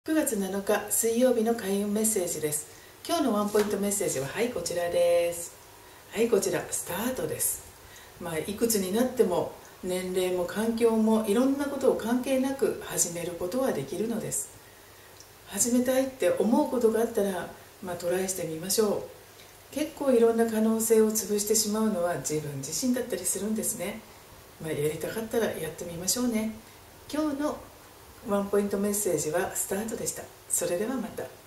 9月7日水曜日の開運メッセージです。今日のワンポイントメッセージはこちらです。こちらスタートです。いくつになっても年齢も環境もいろんなことを関係なく始めることはできるのです。始めたいって思うことがあったら、トライしてみましょう。結構いろんな可能性を潰してしまうのは自分自身だったりするんですね。やりたかったらやってみましょうね。今日のワンポイントメッセージはスタートでした。それではまた。